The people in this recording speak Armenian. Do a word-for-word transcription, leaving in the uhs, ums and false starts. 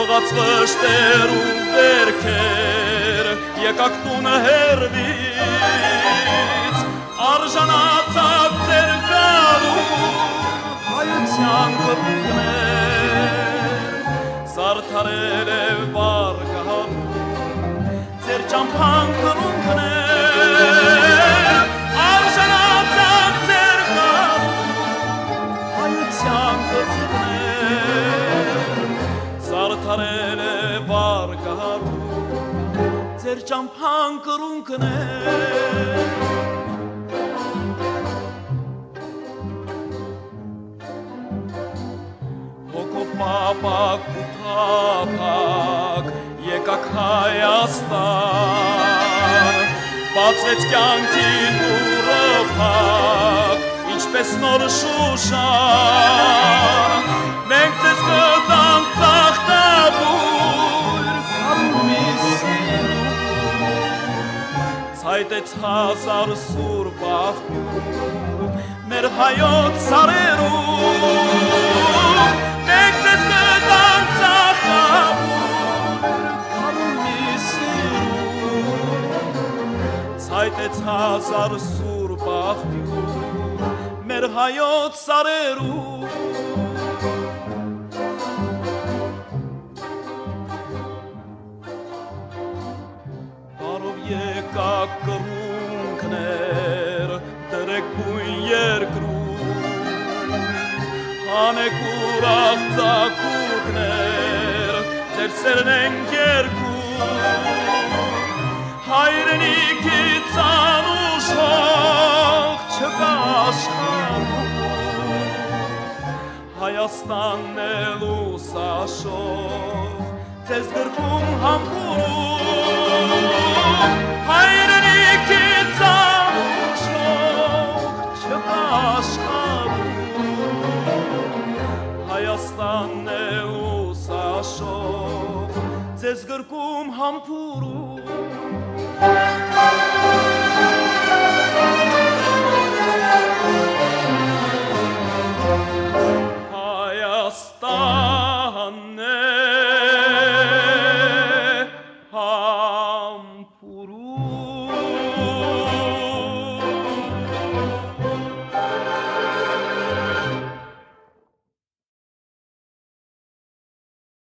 թողած վշտեր ու վերքեր, եկակ տունը հեռվից, արժանացավ ձեր գալու հայության կպիկներ, զարդարել է վարգահարում ձեր ճամփան կրունկներ, արժանացավ ձեր գալու հայության կպիկներ, զարդարել է վարգահարում ձեր ճամփան կրունկներ։ Պապակ ու թափակ եկակ Հայաստան, բացվեց կյանքի դուռը փակ, ինչպես նոր Շուշան, մենք ձեզ կտանք ծաղկաբույր քարումի սիրուն, ցայտեց հազար սուրբ աղբյուր մեր հայոց սարերում, մենք ձեզ կտանք ծաղկաբույր քարումի սիրուն, ցայտեց հազար սուրբ աղբյուր մեր հայոց սարերում։ Բարով եկակ կռունկներ, դրեք բույն երկրում, հանեք ուրախ ծակուկներ, ձեր սերն ենք երգում, հայրենիքից անուշող չկա աշխարհում, Հայաստանն է լուսաշող, ձեզ գրկում համբուրում, հայրենիքից անուշող չկա աշխարհում, Հայաստանն է լուսաշող, ձեզ գրկում համբուրում։